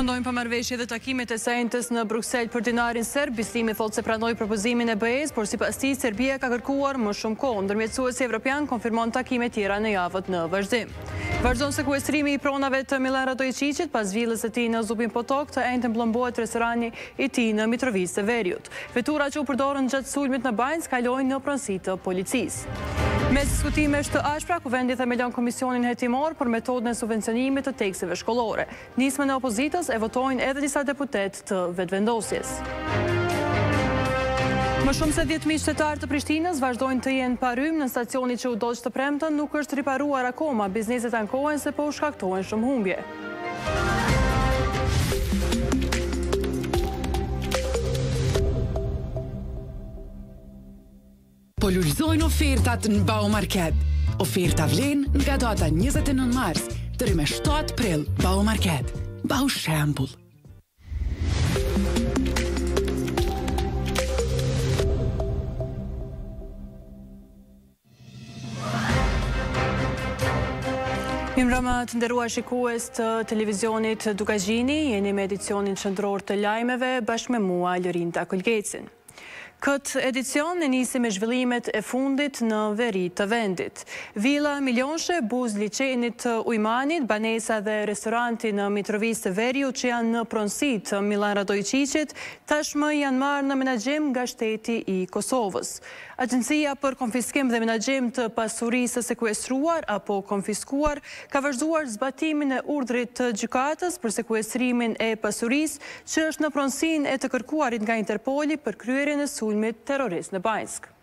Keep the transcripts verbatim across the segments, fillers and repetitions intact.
Përfundojmë përmarrëveshje dhe takimet e sejntës në Bruksel për dinarin serb. Bislimi thotë se pranoi propozimin e B E S, por sipas tij Serbia ka kërkuar më shumë kohë. Ndërmjetësuesi evropian konfirmon takime tjera në javët në vazhdim. Vazhdon sekuestrimi i pronave të Milan Radojčićit pas villës së tij në Zubin Potok, të enjtën mblombohet restorani i tij në Mitrovicë të Veriut. Vetura që u përdorën gjatë sulmit në Banjsk kalojnë në pronësi të policisë. Mes diskutimesh të ashpra, kuvendi themelon komisionin hetimor për metodën e subvencionimit të tekseve shkollore. Nismën e opozitës e votojnë edhe disa deputet të vetëvendosjes. Më shumë se dhjetë mijë qytetarë të Prishtinës vazhdojnë të jenë pa rrymë në stacioni që u doq të premtën, nuk është riparuar akoma. Bizneset ankohen se po u shkaktohen shumë humbje. Polarizojnë ofertat në Baumarket. Oferta vlen nga data njëzet e nëntë mars deri me shtatë prill. Baumarket. Bau shembull. Mirëmbrëma të nderuar shikues të televizionit Dukazhini, jeni me edicionin qendror të lajmeve bashkë me mua Lorinda Kolgecin. Këtë edicion e nisi me zhvillimet e fundit në veri të vendit. Villa Milonshe, buz liçenit të Ujmanit, banesa dhe restoranti në Mitrovicë të Veriut që janë në pronësi të Milan Radojčićit, tashmë janë marrë në menaxhim nga shteti i Kosovës. Agjencia për konfiskim dhe menaxhim të pasurisë së sekuestruar apo konfiskuar ka vazhduar zbatimin e urdhrit të gjykatës për sekuestrimin e pasurisë që është në pronësinë e të kërkuarit nga Interpoli për kryerjen e sulmit terrorist në Banjsk.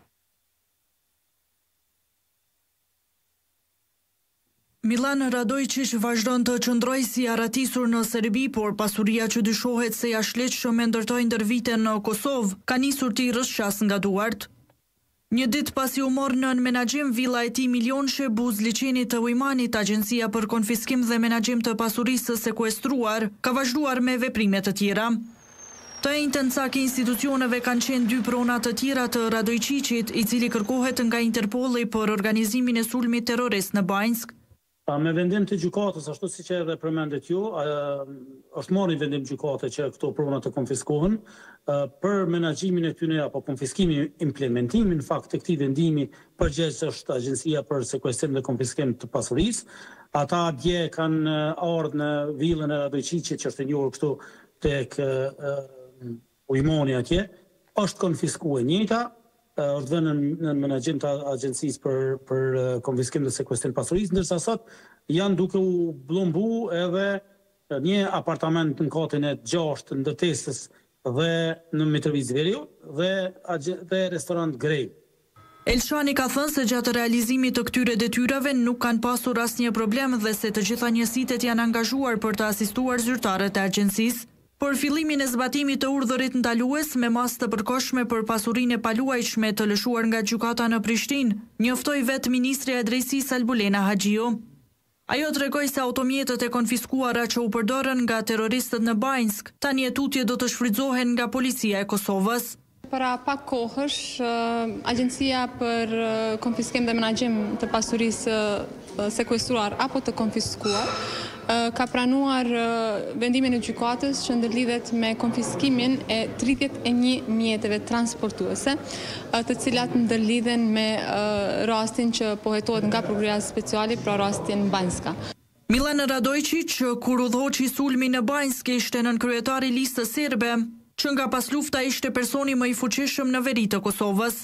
Milan Radojčić vazhdon të qëndrojë si arratisur në Serbi, por pasuria që dyshohet se jashtëligjshëm e ndërtoi ndër vite në Kosovë ka nisur të i rrëshqas nga duart. Një ditë pasi u morë në menaxhim villa e tij Milonshe, buz liçenit të Ujmanit, Agjencia për konfiskim dhe menaxhim të pasurisë së sekuestruar ka vazhduar me veprime të tjera. Të njëjtën cak institucioneve kanë qenë dy prona të tjera të Radojčićit, i cili kërkohet nga Interpolli për organizimin e sulmit terrorist në Banjsk. Me vendim të gjykatës, ashtu si që edhe përmendet ju, është marrë një vendim gjykate që këto prona të konfiskohen, për menaxhimin e tyre apo konfiskimin, implementimin fakt të këtij vendimi përgjegjës është Agjencia për sekuestrim dhe konfiskim të pasurisë. Ata dje kanë ardhur në villën e Radojčićit, që është e njohur këtu tek Ujmani atje, është konfiskuar e njëjta, është vënë në menaxhim të agjencisë për, për konfiskim dhe sekuestrim pasurisë, ndërsa sot janë duke u blombu edhe një apartament në katin e gjashtë të ndërtesës dhe në Mitrovicë Veriut dhe, dhe restorant Grej. Elshani ka thënë se gjatë realizimit të këtyre detyrave nuk kanë pasur asnjë problem dhe se të gjitha njësitet janë angazhuar për të asistuar zyrtarët e agjencisë. Por fillimin e zbatimit të urdhërit ndalues me masë të përkohshme për pasurinë e paluajtshme të lëshuar nga gjykata në Prishtinë, njoftoi vetë Ministrja e Drejtësisë Albulena Haxhiu. Ajo tregoi se automjetët e konfiskuara që u përdorën nga terroristët në Banjsk tani e tutje do të shfrytëzohen nga policia e Kosovës. Para pak kohësh, Agjencia për konfiskim dhe menaxhim të pasurisë sekuestruar apo të konfiskuar ka pranuar vendimin e gjykatës që ndërlidhet me konfiskimin e tridhjetë e një mjeteve transportuese, të cilat ndërlidhen me rastin që po hetohet nga Prokuria Speciale, pra rastin Banjska. Milan Radojčić, kur udhëhoqi sulmi në Banjsk, ishte nënkryetari i listës serbe, që nga pas lufta ishte personi më i fuqishëm në veri të Kosovës.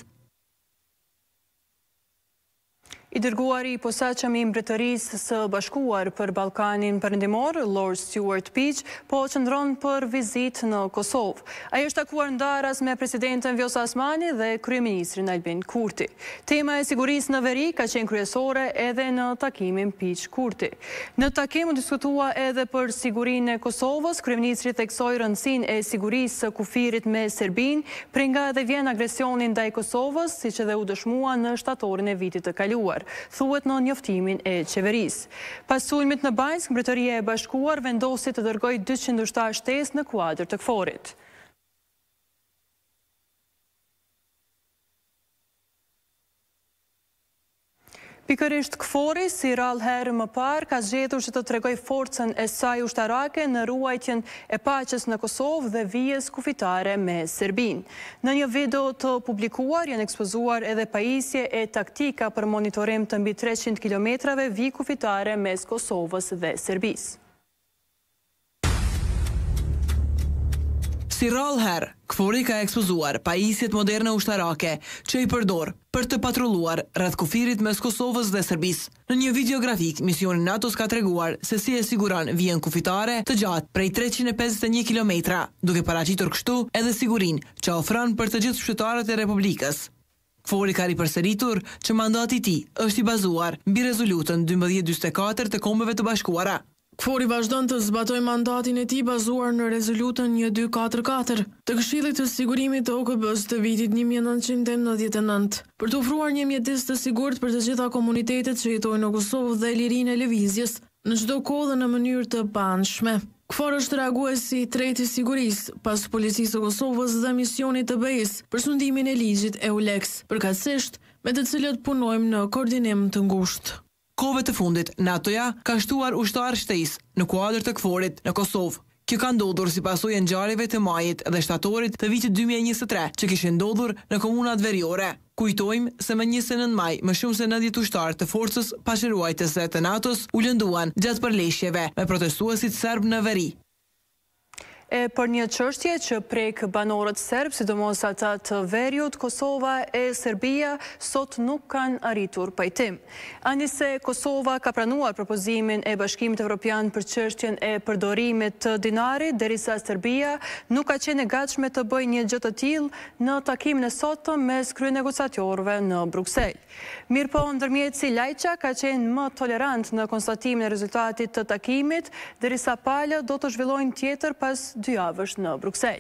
I dërguari i posaçëm i Mbretërisë së Bashkuar për Ballkanin Perëndimor, Lord Stuart Peach, po qëndron për vizitë në Kosovë. Ai është takuar ndaras me presidenten Vjosa Osmani dhe kryeministrin Albin Kurti. Tema e sigurisë në veri ka qenë kryesore edhe në takimin Peach-Kurti. Në takim u diskutua edhe për sigurinë e Kosovës. Kryeministri theksoi rëndësinë e sigurisë së kufirit me Serbinë, prej nga edhe vjen agresionin ndaj Kosovës, siç edhe u dëshmua në shtatorin e vitit të kaluar, thuhet në njoftimin e qeverisë. Pas sulmit në Banjsk, Mbretëria e Bashkuar vendosi të dërgojë dyqind ushtarë shtesë në kuadër të KFOR-it. Pikërisht KFOR-i, si rallë herë më parë, ka zgjedhur që të tregoj forcën e saj ushtarake në ruajtjen e paqes në Kosovë dhe vijës kufitare me Serbinë. Në një video të publikuar janë ekspozuar edhe pajisje e taktika për monitorim të mbi treqind kilometrave vijë kufitare mes Kosovës dhe Serbisë. Si rallë herë, KFOR-i ka ekspozuar pajisjet moderne ushtarake që i përdor për të patrulluar rreth kufirit mes Kosovës dhe Serbisë. Në një videografik, misioni NATO-s ka treguar se si e siguron vijën kufitare të gjatë prej treqind e pesëdhjetë e një kilometra, duke paraqitur kështu edhe sigurinë që ofron për të gjithë qytetarët e Republikës. KFOR-i ka ripërsëritur që mandati i tij është i bazuar mbi rezolutën dymbëdhjetë dyzet e katër të Kombeve të Bashkuara. KFOR-i vazhdon të zbatoj mandatin e tij bazuar në rezolutën një dy katër katër të Këshillit të Sigurimit të O K B-s të vitit një mijë e nëntëqind e nëntëdhjetë e nëntë për të ofruar një mjedis të sigurt për të gjitha komunitetet që jetojnë në Kosovë dhe lirinë e lëvizjes në çdo kohë dhe në mënyrë të paanshme. KFOR është reaguesi i tretë i sigurisë pas Policisë së Kosovës dhe misionit të B E-s për sundimin e ligjit EULEX, përkatësisht me të cilët punojmë në koordinim të ngushtë. Kohëve të fundit, NATO-ja ka shtuar ushtarë shtesë në kuadër të KFOR-it në Kosovë. Kjo ka ndodhur si pasojë e ngjarjeve të majit dhe shtatorit të vitit dy mijë e njëzet e tre, që kishin ndodhur në komunat veriore. Kujtojmë se më njëzet e nëntë maj, më shumë se nëntëdhjetë ushtarë të forcës paqëruajtëse të NATO-s u lënduan gjatë përleshjeve me protestuesit serb në veri. E për një çështje që prek banorët serb, sidomos ata të veriut, Kosova e Serbia sot nuk kanë arritur pajtim. Anise Kosova ka pranuar propozimin e Bashkimit Evropian për çështjen e përdorimit të dinarit, derisa Serbia nuk ka qenë e gatshme të bëjë një gjë të tillë në takimin e sotëm mes kryenegociatorëve në Bruksel. Mirpo ndërmjetësi Lajçak ka qenë më tolerant në konstatimin e rezultatit të takimit, derisa palët do të zhvillojnë tjetër pas dy javësh në Bruksel.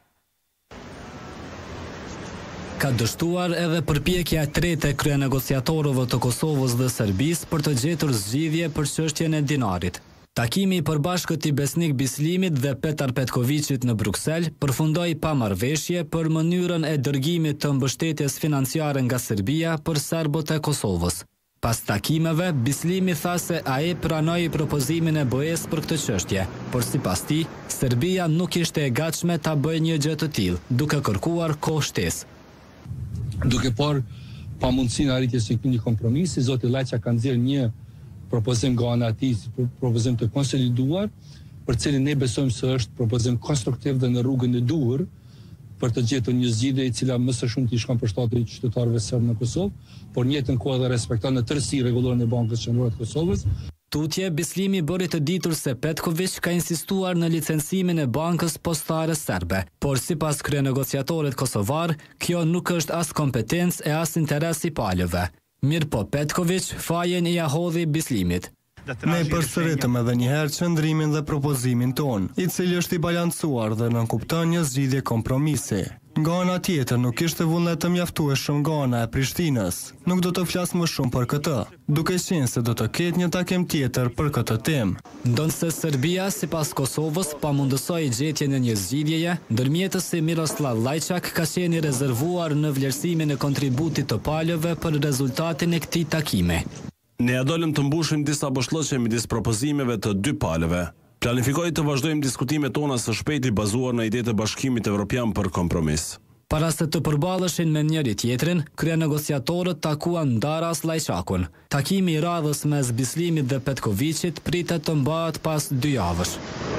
Ka dështuar edhe përpjekja e tretë e kryenegociatorëve të Kosovës dhe Serbisë për të gjetur zgjidhje për çështjen e dinarit. Takimi i përbashkët i Besnik Bislimit dhe Petar Petkovicit në Bruksel përfundoi pa marrëveshje për mënyrën e dërgimit të mbështetjes financiare nga Serbia për serbët e Kosovës. Pas takimeve, Bislimi tha se ai pranoi propozimin e B E-s për këtë çështje, por sipas tij, Serbia nuk ishte e gatshme ta bëjë një gjë të tillë, duke kërkuar kohë shtesë. Duke parë pamundësinë e arritjes së një kompromisi, zoti Lajçak ka nxjerrë një propozim nga ana e tij, propozim të konsoliduar, për cilin ne besojmë se është propozim konstruktiv dhe në rrugën e duhur për të gjetur një zgjidhje e cila më së shumti shkon për shtatë qytetarëve serb në Kosovë, por në njëjtën kohë dhe respekton në tërësi rregullorin e Bankës Qendrore të Kosovës. Tutje, Bislimi bëri të ditur se Petković ka insistuar në licencimin e bankës postare serbe, por sipas kryenegociatorit kosovar, kjo nuk është as kompetencë e as interes i palëve. Mirpo Petković fajen i ahodhi Bislimit. Ne përsëritëm edhe njëherë qëndrimin dhe propozimin ton, i cili është i balancuar dhe nënkupton një zgjidhje kompromisi. Nga ana tjetër nuk ishte vullnet të mjaftueshëm nga ana e Prishtinës. Nuk do të flas më shumë për këtë, duke qenë se do të ketë një takim tjetër për këtë temë. Ndonse Serbia, sipas Kosovës, pamundësoi gjetjen e një zgjidhjeje, ndërmjetësi Miroslav Lajçak ka qenë i rezervuar në vlerësimin e kontributit të palëve për rezultatin e këtij takimi. Ne ja dolëm të mbushim disa boshllëqe midis propozimeve të dy palëve. Planifikoj të vazhdojmë diskutimet tona së shpejti bazuar në idetë e Bashkimit Evropian për kompromis. Para se të përballeshin me njëri tjetrin, kryenegociatorët takuan Daras Lajçakun. Takimi i radhës mes Bislimit dhe Petkovicit pritet të mbahet pas dy javësh.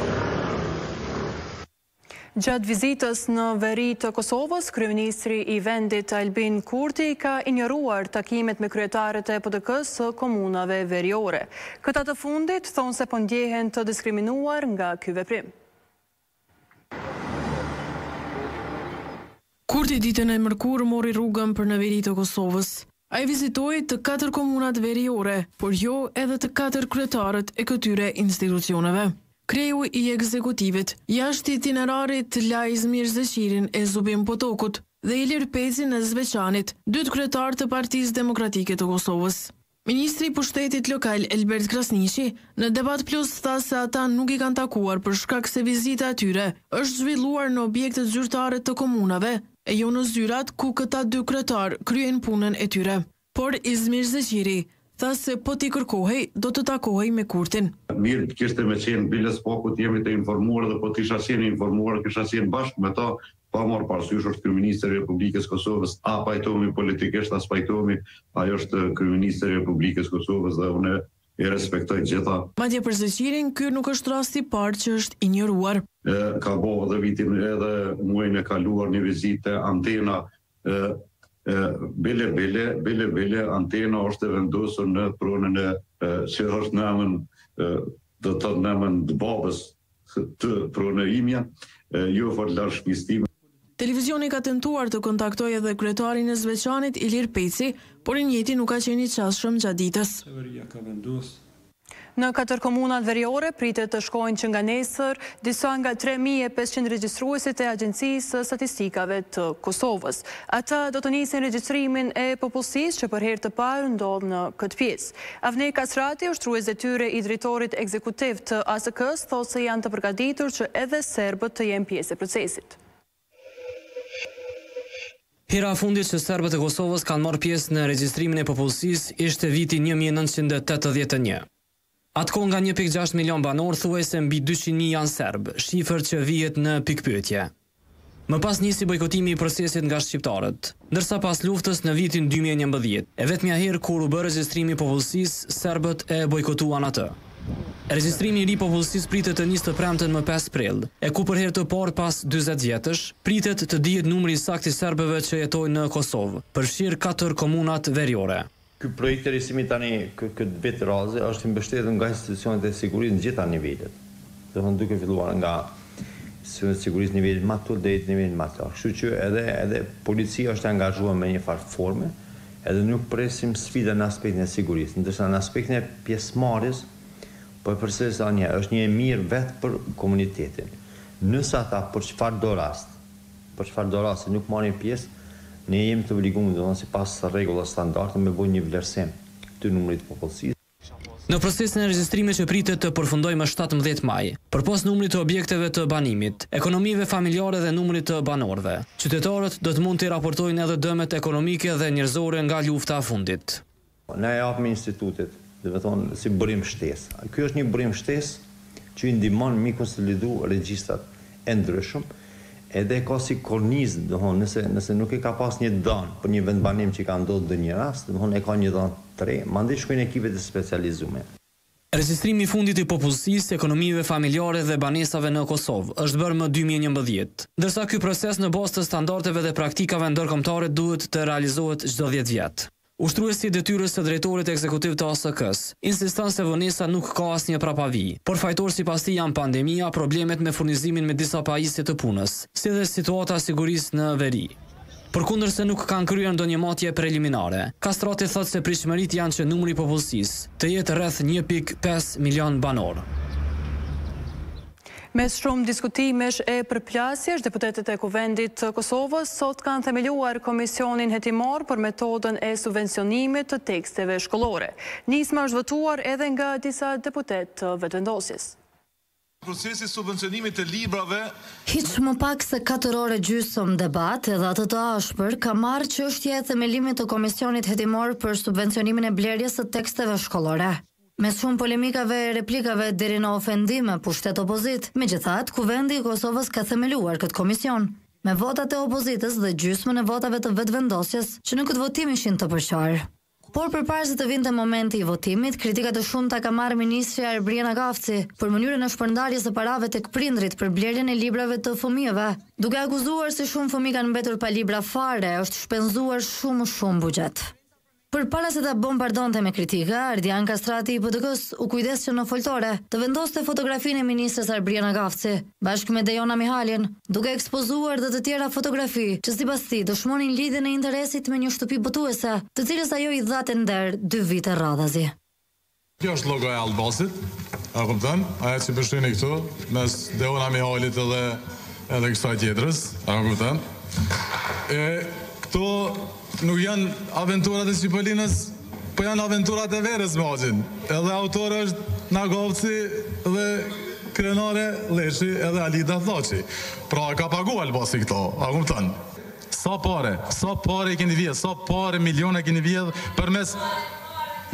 Gjatë vizitës në veri të Kosovës, kryeministri i vendit Albin Kurti ka injoruar takimet me kryetarët e P D K-s së komunave veriore. Këta të fundit thonë se po ndjehen të diskriminuar nga ky veprim. Kurti ditën e mërkurë mori rrugën për në veri të Kosovës. Ai vizitoi të katër komunat veriore, por jo edhe të katër kryetarët e këtyre institucioneve. Kreu i ekzekutivit, jashtë itinerarit Lajz Mirzeqirin e Zubin Potokut dhe Ilir Pecin e Zveçanit, dy kryetar të Partisë Demokratike të Kosovës. Ministri i Pushtetit Lokal Elbert Krasniqi në Debat Plus tha se ata nuk i kanë takuar për shkak se vizita e tyre është zhvilluar në objektet zyrtare të komunave e jo në zyrat ku këta dy kryetar kryen punën e tyre. Por Izmir Zeqiri tha se po t'i kërkohej, do të takohej me Kurtin. Mirë kishte me qenë biles pokut jemi të informuar dhe po t'isha qenë informuar, kisha qenë bashkë me ta, pa marrë parasysh është kryeministri i Republikës Kosovës, a pajtohemi politikisht, as pajtohemi, ajo është kryeministri i Republikës Kosovës dhe unë e respektoj gjitha. Madje për Zeqirin, ky nuk është rasti i parë që është injoruar. E, ka bo dhe vitin edhe muajin e kaluar një vizitë antena e, e, bile bile bile bile antena është e vendosur në pronën e, e që është në emën e, do të thotë në emën të babës të pronë imja, e, jo fort larg shtëpisë time. Televizioni ka tentuar të kontaktojë edhe kryetarin e Zveçanit, Ilir Peci, por i njëjti nuk ka qenë i qasshëm gjatë ditës. Në katër komunat veriore pritet të shkojnë që nga nesër disa nga tre mijë e pesëqind regjistruesit e Agjencisë Statistikave të Kosovës. Ata do të nisin regjistrimin e popullsisë që për herë të parë ndodh në këtë pjesë. Avnej Kasrati, ushtrues detyre i drejtorit ekzekutiv të A S K-s, thotë se janë të përgatitur që edhe serbët të jenë pjesë e procesit. Hera fundit që serbët e Kosovës kanë marrë pjesë në regjistrimin e popullsisë ishte viti një mijë e nëntëqind e tetëdhjetë e një. Atko nga një pikë gjashtë milion banor thuajse mbi dyqind mijë janë serbë, shifër që vihet në pikpyetje. Më pas nisi bojkotimi i procesit nga shqiptarët, ndërsa pas luftës në vitin dy mijë e njëmbëdhjetë, e vetmja herë kur u bë regjistrimi i popullsisë, serbët e bojkotuan atë. Regjistrimi i ri popullsisë pritet të nisë të premten më pesë prill, e ku për herë të parë pas dyzet vjetësh, pritet të dihet numri i saktë i serbëve që jetojnë në Kosovë, përfshir katër komunat veriore. Ky projekt i risimit tani këtë vit raze është i mbështetur nga institucionet e sigurisë në gjitha nivelet. Do të duke filluar nga institucionet e sigurisë në nivelin më të deri në nivelin më të lartë. Kështu që edhe edhe policia është angazhuar me një farë forme, edhe nuk presim sfida në aspektin e sigurisë, ndërsa në aspektin e pjesëmarrjes po përsëris anja është një e mirë vetë për komunitetin. Nëse ata për çfarë do rast, për çfarë do rast nuk marrin pjesë, ne jemi të obliguar domosdoshmë sipas rregullave standarde me bëj një vlerësim të numrit të popullsisë. Në procesin e regjistrimit që pritet të përfundojë më shtatëmbëdhjetë maj, përpos numrit të objekteve të banimit, ekonomive familjare dhe numrit të banorëve, qytetarët do të mund të raportojnë edhe dëmet ekonomike dhe njerëzore nga lufta e fundit. Ne japim institutet, do të thonë si burim shtesë. Ky është një burim shtesë që i ndihmon mi konsolidu regjistrat e ndryshëm. Edhe ka si kornizë, do thonë, nëse nëse nuk e ka pas një danë për një vendbanim që ka ndodhur në një rast, do thonë e ka një danë tre, mandej shkojnë ekipet e specializuara. Regjistrimi i fundit i popullsisë, ekonomive familjare dhe banesave në Kosovë është bërë më dy mijë e njëmbëdhjetë, ndërsa ky proces në bazë të standardeve dhe praktikave ndërkombëtare duhet të realizohet çdo dhjetë vjet. Ushtruesi i detyrës së drejtorit ekzekutiv të A S K-s insiston se vonesa nuk ka asnjë prapavi, por fajtor sipas tij janë pandemia, problemet me furnizimin me disa pajisje të punës, si dhe situata e sigurisë në veri. Përkundërse nuk kanë kryer ndonjë matje preliminare, Kastrati thotë se pritshmëritë janë që numri i popullsisë të jetë rreth një pikë pesë milion banor. Mes shumë diskutimesh e përplasjesh, deputetët e Kuvendit të Kosovës sot kanë themeluar Komisionin Hetimor për metodën e subvencionimit të teksteve shkollore. Nisma është votuar edhe nga disa deputet të vetëvendosjes. Procesi subvencionimit të librave Hiç më pak se katër orë gjysmë debat edhe atë të ashpër ka marrë çështja e themelimit të Komisionit Hetimor për subvencionimin e blerjes së teksteve shkollore. Mes shumë polemikave e replikave deri në ofendime pushtet opozit, megjithatë, Kuvendi i Kosovës ka themeluar këtë komision, me votat e opozitës dhe gjysmën e votave të vetëvendosjes që në këtë votim ishin të përqarë. Por përpara se të vinte momenti i votimit, kritika të shumta ka marrë ministrja Erbriana Gafci për mënyrën e shpërndarjes së parave tek prindrit për blerjen e librave të fëmijëve, duke akuzuar se shumë fëmijë kanë mbetur pa libra fare, është shpenzuar shumë shumë buxhet. Për para se ta bombardonte me kritika, Ardian Kastrati i P D K-s u kujdes që në foltore të vendoste fotografinë e ministres Erbriana Gafci, bashkë me Dejona Mihalin, duke ekspozuar dhe të tjera fotografi që sipas tij dëshmonin lidhjen e interesit me një shtëpi botuese, të cilës ajo i dhate nder dy vite radhazi. Kjo është logo e Albasit, a kupton? Ajo që përshtyni këtu, mes Dejona Mihalit edhe edhe kësaj tjetrës, a kupton? E këto nuk janë aventurat e Shqipolinës, po janë aventurat e verës me Haxhin. Edhe autor është Nagovci dhe krenare Leshi edhe Alida Thaçi. Pra ka pagu Albasi këto, a kupton? Sa pare, sa pare i keni vjedh, sa pare miliona keni vjedh përmes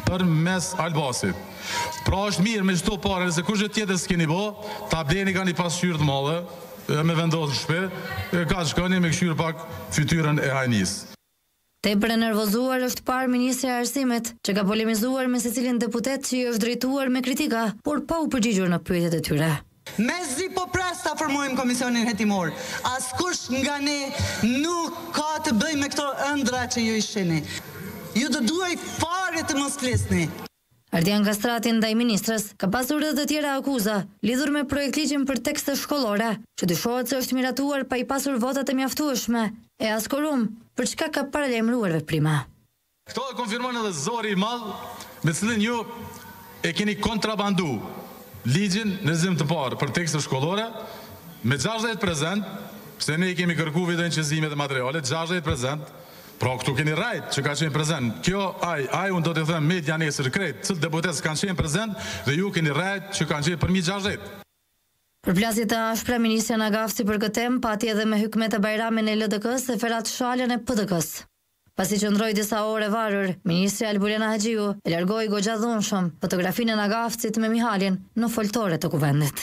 për mes Albasit. Pra është mirë me çdo parë, se kush tjetër s'keni bë, ta bleni ka një pasqyrë të madhe, me vendosë në shpe, ka të shkoni me këshyrë pak fytyrën e hajnis. Tepër e nervozuar është parë Ministri e Arsimit, që ka polemizuar me secilin deputet që i është drejtuar me kritika, por pa u përgjigjur në pyetjet e tyre. Mezi po pres ta formojmë komisionin hetimor. Askush nga ne nuk ka të bëj me këto ëndra që ju i shini. Ju të duaj fare të mos flisni. Ardian Kastrati ndaj ministrës ka pasur edhe të tjera akuza lidhur me projektligjin për tekste shkollore, që dyshohet se është miratuar pa i pasur votat e mjaftueshme, e as korum, për çka ka paralajmëruar veprima. Këto e konfirmon edhe zori i madh, me cilin ju e keni kontrabandu ligjin në zim të parë për tekste shkollore, me gjashtëdhjetë prezent, se ne i kemi kërku vidojnë qëzimet e materialet, gjashtëdhjetë prezent, pra këtu keni rajt që ka qenë prezent. Kjo, aj, aj, unë do të them media nesër krejt, cëtë deputetës kanë qenë prezent, dhe ju keni rajt që kanë qenë përmi gjashtëdhjetë. Përplasjet e ashpra, Ministri Nagafsi për këtë temë pati edhe me Hykmeta Bajramin e L D K-s dhe Ferhat Shalën e P D K-s. Pasi qëndroi disa ore varur, Ministri Albulena Haxhiu e largoi goxha dhunshëm fotografinë e Nagafsit me Mihalin në foltore të kuvendit.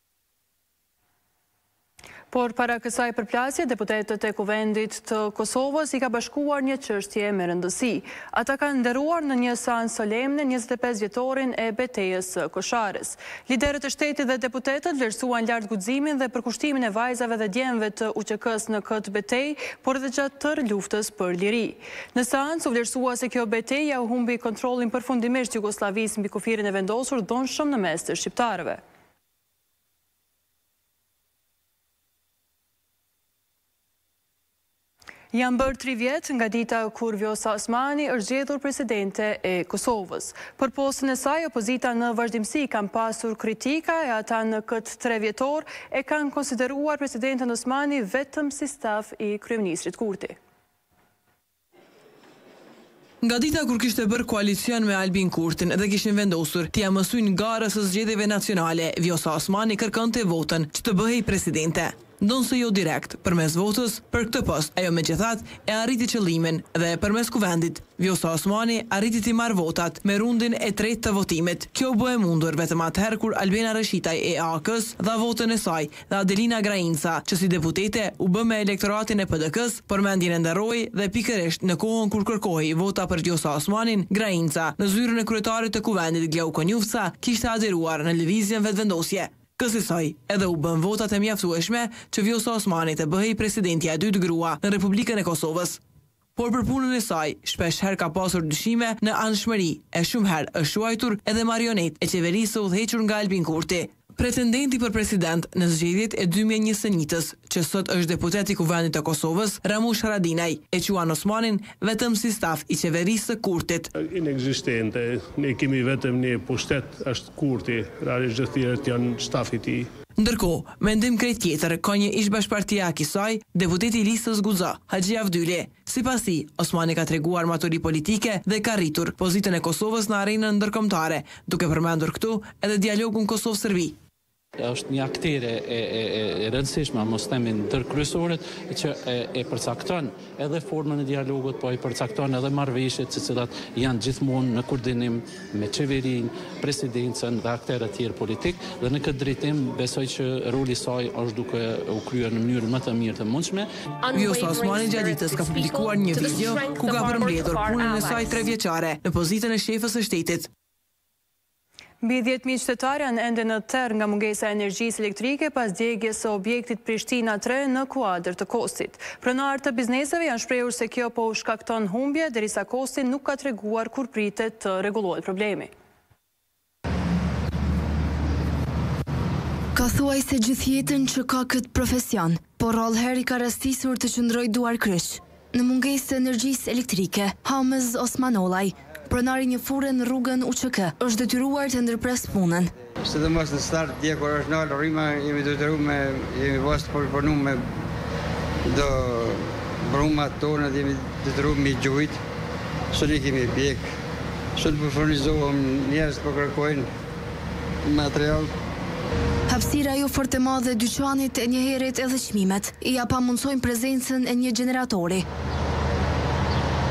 Por para kësaj përplasje, deputetët e Kuvendit të Kosovës i ka bashkuar një çështje me rëndësi. Ata kanë nderuar në një seancë solemne njëzet e pesë vjetorin e betejës së Kosharës. Liderët e shtetit dhe deputetët vlerësuan lart guximin dhe përkushtimin e vajzave dhe djemve të U Q K-s në këtë betejë, por edhe gjatë tërë luftës për liri. Në seancë u vlerësua se kjo betejë ja u humbi kontrollin përfundimisht Jugosllavisë mbi kufirin e vendosur dhunshëm në mes të shqiptarëve. Janë bërë tri vjetë nga dita kur Vjosa Osmani është zgjedhur presidente e Kosovës. Për postën e saj, opozita në vazhdimsi kanë pasur kritika e ata në këtë tre vjetor e kanë konsideruar presidenten Osmani vetëm si staf i kryeministrit Kurti. Nga dita kur kishte bërë koalicion me Albin Kurtin dhe kishin vendosur t'ia mësojnë garës së zgjedhjeve nacionale, Vjosa Osmani kërkonte votën që të bëhej presidente. Ndonë se jo direkt, përmes votës, për këtë post, ajo me gjithat e arriti qëllimin dhe përmes kuvendit, Vjosa Osmani arriti t'i marrë votat me rundin e tretë të votimit. Kjo bë e mundur vetëm atëherë kur Albena Rëshitaj e A K-s dha votën e saj dhe Adelina Grainca, që si deputete u bë me elektoratin e P D K-s, por mendjen e nderoi dhe pikërisht në kohën kur kërkohej vota për Vjosa Osmanin, Grainca, në zyrën e kryetarit të kuvendit Glau Konjufca, kishte aderuar në lëvizjen vetëvendosje. Kësaj, edhe u bën votat e mjaftueshme që Vjosa Osmani të bëhej presidentja e dytë grua në Republikën e Kosovës. Por për punën e saj, shpesh herë ka pasur dyshime në anshmëri, e shumë herë është quajtur edhe marionet e qeverisë së udhëhequr nga Albin Kurti. Pretendenti për president në zgjedhjet e dy mijë e njëzet, që sot është deputet i Kuvendit të Kosovës, Ramush Haradinaj, e quan Osmanin vetëm si staf i qeverisë së Kurtit. Inexistente, ne kemi vetëm një pushtet është Kurti, realisht gjithë tjerët janë stafi i tij. Ndërkohë, mendim krejt tjetër, ka një ish bashkëpartiak i saj, deputeti i listës Guza, Haxhi Avdyli. Sipas tij, Osmani ka treguar maturi politike dhe ka rritur pozitën e Kosovës në arenën ndërkombëtare, duke përmendur këtu edhe dialogun Kosovë-Serbi. Është një aktere e, e, e rëndësishme, mos themi ndërkryesorët, që e, e përcakton edhe formën e dialogut, po e përcakton edhe marrëveshjet, të cilat janë gjithmonë në koordinim me qeverinë, presidencën dhe aktorët e tjerë politik, dhe në këtë drejtim besoj që roli i saj është duke u kryer në mënyrën më të mirë të mundshme. Vjosa Osmani gjatë ditës ka publikuar një video ku ka përmbledhur punën e saj trevjeçare në pozitën e shefës së shtetit. Mbi dhjetë mijë qytetarë janë ende në terr nga mungesa e energjisë elektrike pas djegjes së objektit Prishtina tre në kuadër të Kostit. Pronarët të bizneseve janë shprehur se kjo po shkakton humbje, derisa Kosti nuk ka treguar kur pritet të rregullohet problemi. Ka thuaj se gjithë jetën që ka këtë profesion, por rallëherë i ka rastisur të qëndroj duar kryq. Në mungesë të energjisë elektrike, Hamez Osmanolaj, pronari një fure në rrugën U Q K, është detyruar të ndërpres punën. Sidomos në start, dje kur është nalë rrima, jemi detyruar me, jemi vast për punu me do brumat tonë, jemi detyruar me gjujt, së një kemi pjek, së të përfurnizohëm njerëz për kërkojnë material. Hapësira jo fort e madhe e dyqanit e njëherët edhe çmimet, i ja pamundsojnë prezencën e një gjeneratori.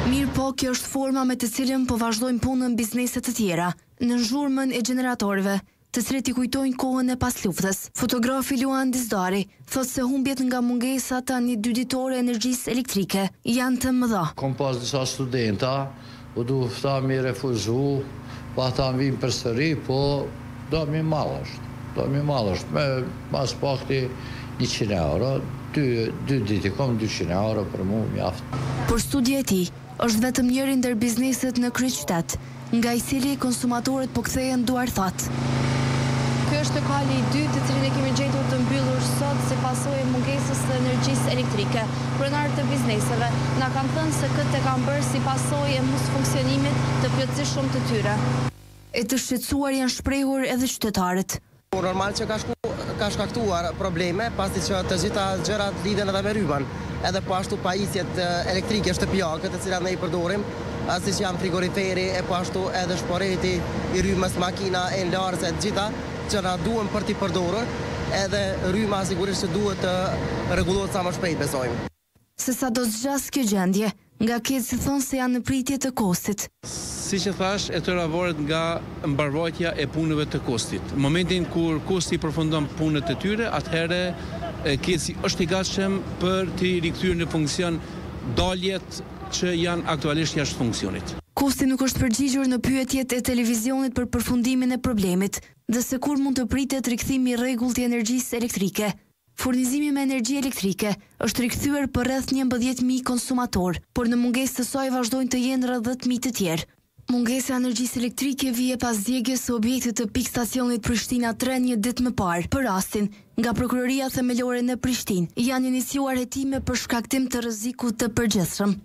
Mirë po, kjo është forma me të cilën po vazhdojmë punën bizneset të tjera, në zhurmën e generatorëve, të cilët i kujtojnë kohën e pas luftës. Fotografi Luan Dizdari thotë se humbjet nga mungesa tani dy ditore energjisë elektrike janë të mëdha. Kom pas disa studenta, u du fta mi refuzu, pa ta më vim për sëri, po do mi malësht, do mi malësht, me mas pakti njëqind euro, dy, dy diti kom dyqind euro për mu mjaftë. Por studja e tij është vetëm njëri ndër bizneset në kryeqytet, nga i cili konsumatorët po kthehen duar thatë. Ky është lokali i dytë, të cilin e kemi gjetur të mbyllur sot si pasojë e mungesës së energjisë elektrike. Pronarët të bizneseve na kanë thënë se këtë e kanë bërë si pasojë e mos funksionimit të plotësishëm të tyre. E të shqetësuar janë shprehur edhe qytetarët. Normal që ka, shku, ka shkaktuar probleme, pasi që të gjitha gjërat lidhen edhe me rryman. Edhe po ashtu pajisjet elektrike shtëpiake, të cilat ne i përdorim, si që janë frigoriferi, e po ashtu edhe shporeti i rrymës, makina, e larse, të gjitha që na duhen për t'i përdorur, edhe rryma sigurisht që duhet të rregullohet sa më shpejt, besojmë. Se sa do zgjas kjo gjendje, nga këtë si thonë se janë në pritje të kostit. Si që thash, e tëra varet nga mbarvajtja e punëve të kostit. Në momentin kur kosti përfundon punët e tyre, atëherë keci është i gatshëm për të rikthyer në funksion daljet që janë aktualisht jashtë funksionit. Kosti nuk është përgjigjur në pyetjet e televizionit për përfundimin e problemit, dhe se kur mund të pritet rikthimi i rregullt i energjisë elektrike. Furnizimi me energji elektrike është rikthyer për rreth njëmbëdhjetë mijë konsumator, por në mungesë të saj vazhdojnë të jenë rreth dhjetë mijë të tjerë. Mungesa e energjisë elektrike vije pas djegjes së objektit të pikstacionit Prishtina tre një ditë më parë. Për rastin, nga Prokuroria Themelore në Prishtinë janë iniciuar hetime për shkaktim të rrezikut të përgjithshëm.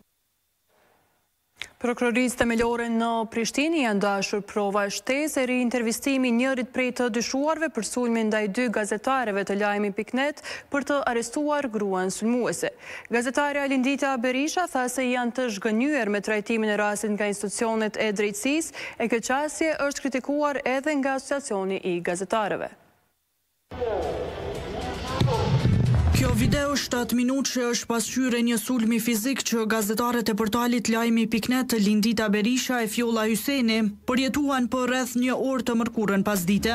Prokurorisë themelore në Prishtinë janë dashur prova shtesë e riintervistimi njërit prej të dyshuarve për sulmin ndaj dy gazetarëve të lajmi pikë net për të arrestuar gruan sulmuese. Gazetarja Lindita Berisha tha se janë të zhgënjur me trajtimin e rastit nga institucionet e drejtësisë, e kjo qasje është kritikuar edhe nga Asociacioni i Gazetarëve. Kjo video shtatë minutëshe është pasqyrë një sulmi fizik që gazetarët e portalit lajmi pikë net Lindita Berisha e Fjolla Hyseni përjetuan për rreth një orë të mërkurën pasdite.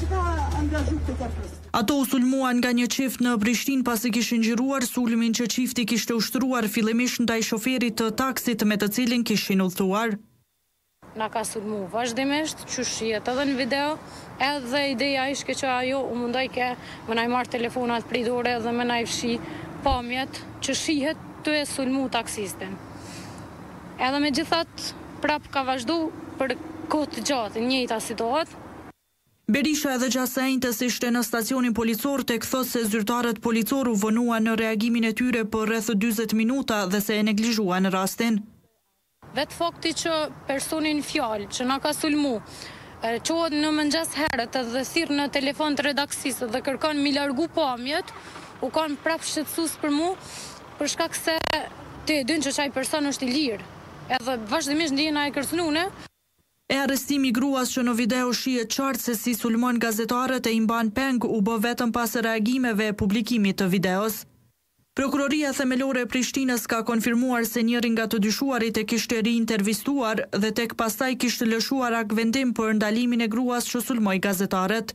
Ato u sulmuan nga një qift në Prishtinë pasi kishin xhiruar sulmin që qifti kishte ushtruar fillimisht ndaj shoferit të taksit me të cilin kishin udhëtuar. Na ka sulmu vazhdimisht, që shihet edhe në video, edhe ideja ishte që ajo u mundoj ke më na i marrë telefonat pridore dhe më na i fshi pamjet që shihet të e sulmu taksistin. Edhe me gjithat prap ka vazhdu për kohë të gjatë, njëjta situatë. Berisha edhe gjasajnëtës ishte në stacionin policor tek thotë se zyrtarët policor u vënuan në reagimin e tyre për rreth dyzet minuta dhe se e neglizhuan rastin. Vetë fakti që personin fjalë që na ka sulmu, qohet në mëngjes herët dhe thirr në telefon të redaksisë dhe kërkon mi largu pamjet, u kanë prap shqetësues për mu, për shkak se ti e din që çaj person është i lirë. Edhe vazhdimisht ndjena e kërcënuar. E arrestimi i gruas që në video shihet qartë se si sulmon gazetarët e i mban peng u bë vetëm pas reagimeve e publikimit të videos. Prokuroria Themelore e Prishtinës ka konfirmuar se njëri nga të dyshuarit e kishte riintervistuar dhe tek pastaj kishte lëshuar ak vendim për ndalimin e gruas që sulmoi gazetarët.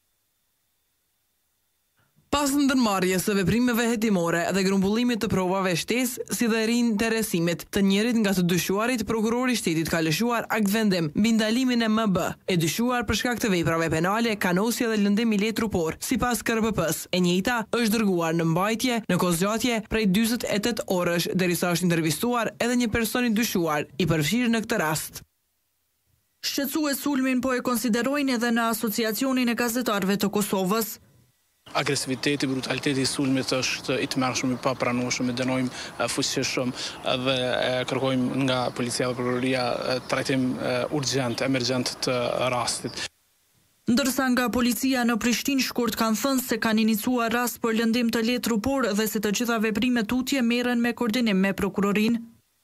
Pas ndërmarrjes së veprimeve hetimore dhe grumbullimit të provave shtesë, si dhe riinteresimit të njërit nga të dyshuarit, prokurori i shtetit ka lëshuar akt vendim mbi ndalimin e M B, e dyshuar për shkak të veprave penale, kanosje dhe lëndim i letë trupor. Sipas K R B P-s, e njëjta është dërguar në mbajtje në kozgjatje prej dyzet e tetë orësh, derisa është intervistuar edhe një person i dyshuar i përfshirë në këtë rast. Shqetësues sulmin po e konsiderojnë edhe në Asociacionin e Gazetarëve të Kosovës. Agresiviteti, brutaliteti i sulmit është i tmerrshëm, i papranueshëm, e dënojmë fuqishëm dhe kërkojmë nga policia dhe prokuroria trajtim urgjent, emergjent të rastit. Ndërsa nga policia në Prishtinë shkurt kanë thënë se kanë iniciuar rast për lëndim të letë trupor dhe se të gjitha veprimet tutje merren me koordinim me prokurorinë.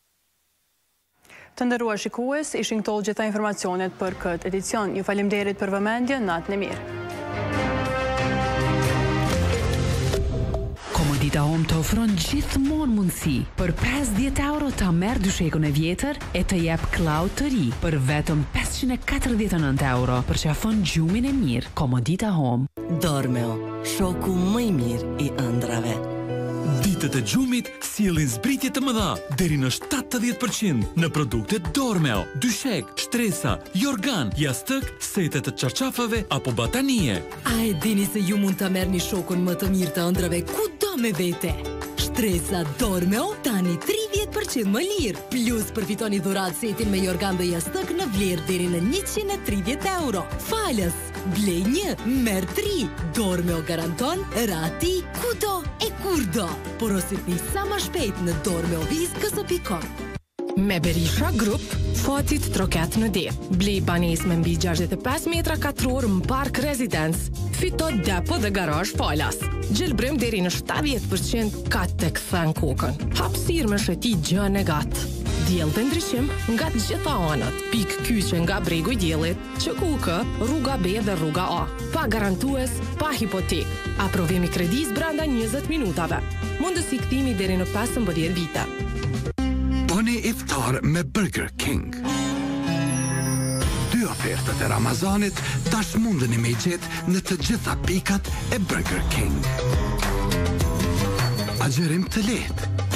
Të nderuar shikues, ishin këto gjitha informacionet për këtë edicion. Ju faleminderit për vëmendjen, natën e mirë. Dita Home të ofron gjithmonë mundësi për pesëdhjetë euro ta merr dyshekun e vjetër e të jep cloud të ri për vetëm pesëqind e katërdhjetë e nëntë euro për qafon gjumin e mirë. Komodita Home. Dormeo, shoku më i mirë i ëndrave. Ditët e gjumit sjellin zbritje të mëdha deri në shtatëdhjetë përqind në produktet Dormeo, dyshek, shtresa, jorgan, jastëk, sete të çarçafave apo batanie. A e dini se ju mund ta merrni shokun më të mirë të ëndrave kudo me vete? Shtresa Dormeo tani tridhjetë përqind më lirë, plus përfitoni dhuratë setin me jorgan dhe jastëk në vlerë deri në njëqind e tridhjetë euro. Falës, blej një, merr tri. Dormeo garanton rati kudo e kurdo. Porositni sa më shpejt në dormeoviz punkt k s punkt com. Me Berisha Group, fatit troket në det. Blej banes me mbi gjashtëdhjetë e pesë metra katror në Park Residence. Fito depo dhe garazh falas. Gjelbrim deri në shtatëdhjetë përqind ka të kthen kokën. Hapësirë me shëti gjë në gatë. Diell dhe ndryshim nga të gjitha anët. Pik kyçe nga bregu i diellit, Q Q K, rruga B dhe rruga A. Pa garantues, pa hipotek. Aprovimi kredis brenda njëzet minutave. Mundësi kthimi deri në pesëmbëdhjetë vite. Boni iftar me Burger King. Dy ofertët e Ramazanit tash mundeni me i gjetë në të gjitha pikat e Burger King. Agjerim të lehtë,